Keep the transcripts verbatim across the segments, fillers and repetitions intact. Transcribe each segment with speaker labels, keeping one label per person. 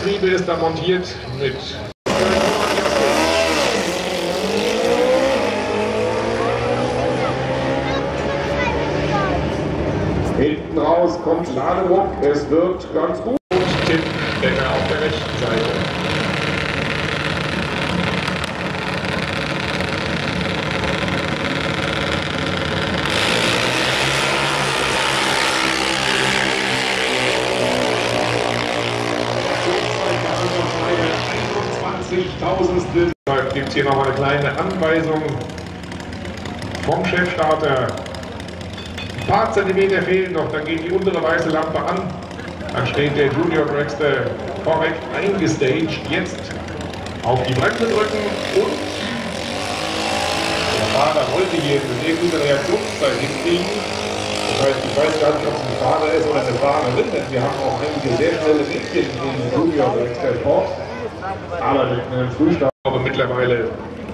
Speaker 1: Getriebe ist da montiert mit
Speaker 2: hinten raus kommt Ladedruck, es wird ganz gut.
Speaker 1: und Tim Becker auf der rechten Seite. einundzwanzigtausendstel. Da gibt es hier noch eine kleine Anweisung vom Chefstarter. Ein paar Zentimeter fehlen noch, dann geht die untere weiße Lampe an. Dann steht der Junior Dragster korrekt eingestaged. Jetzt auf die Bremse drücken und der Fahrer wollte hier eine sehr gute Reaktionszeit hinkriegen. Das heißt, ich weiß gar nicht, ob es ein Fahrer ist oder eine Fahrerin, denn wir haben auch einige sehr schnelle Mädchen im Junior Dragster Sport. Aber mit einem Frühstart. Aber mittlerweile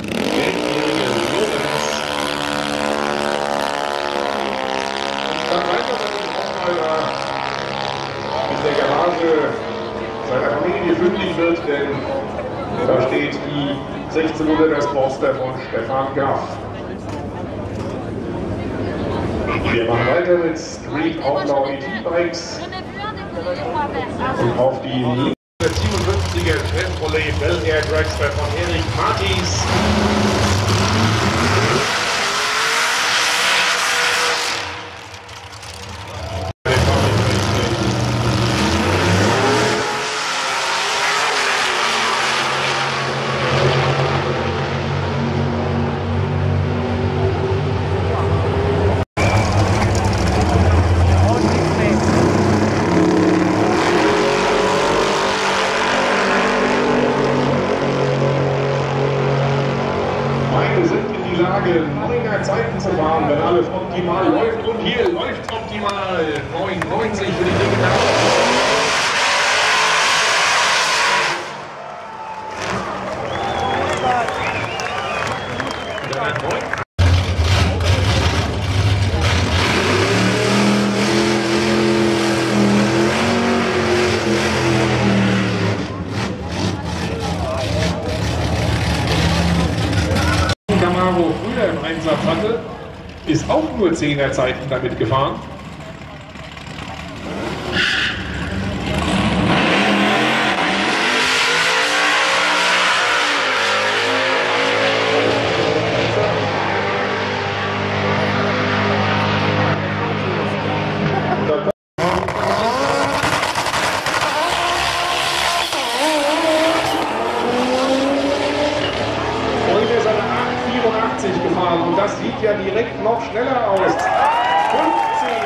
Speaker 1: dann weiter mit in der Garage seiner Familie fündig wird, denn da steht die sechzehnhunderter Sportster von Stefan Graf. Wir machen weiter mit Street Outlaw E T-Bikes und auf die siebenundfünfziger Chevrolet Bel Air Dragster von Erik Martins. Neuner Zeiten zu fahren, wenn alles optimal läuft, und hier läuft optimal neunundneunzig für die Digital. Camaro früher im Einsatz hatte, ist auch nur zehner Zeiten damit gefahren. Gefahren und das sieht ja direkt noch schneller aus. fünfzehn.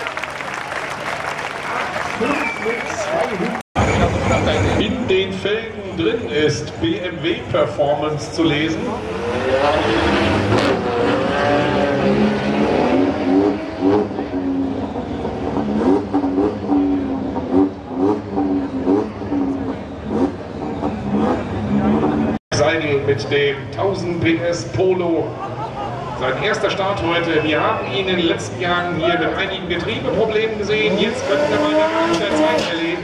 Speaker 1: fünf mit zweihundert. In den Felgen drin ist B M W Performance zu lesen. Seidel mit dem tausend P S Polo. Sein erster Start heute. Wir haben ihn in den letzten Jahren hier mit einigen Getriebeproblemen gesehen. Jetzt können wir mal eine gute Zeit erleben.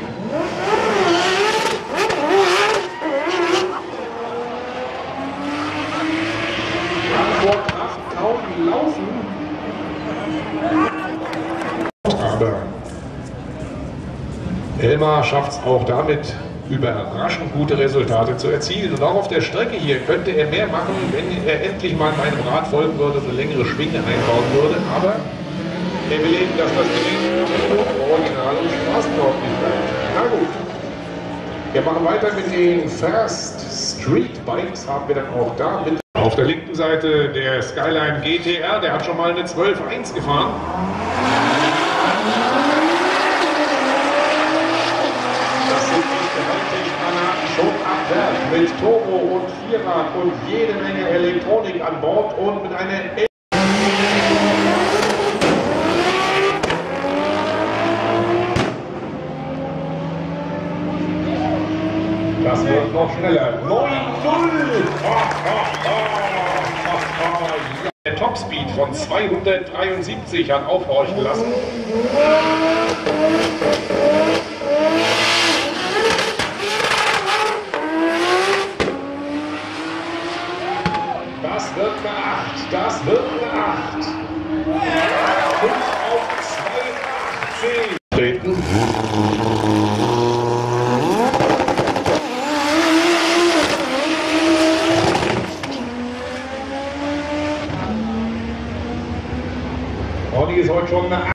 Speaker 1: Kann vor Kraft kaum laufen. Aber Elmar schafft es auch damit, überraschend gute Resultate zu erzielen. Und auch auf der Strecke hier könnte er mehr machen, wenn er endlich mal meinem Rat folgen würde und eine längere Schwinge einbauen würde. Aber er will eben, dass das Gerät original und straßentauglich bleibt. Na gut. Wir machen weiter mit den Fast Street Bikes. Haben wir dann auch da mit. Auf der linken Seite der Skyline G T R. Der hat schon mal eine zwölf eins gefahren. Schon ab Werk mit Turbo und Vierrad und jede Menge Elektronik an Bord und mit einer El Das wird noch schneller. neun null! Der Topspeed von zweihundertdreiundsiebzig hat aufhorchen lassen.
Speaker 2: heute schon eine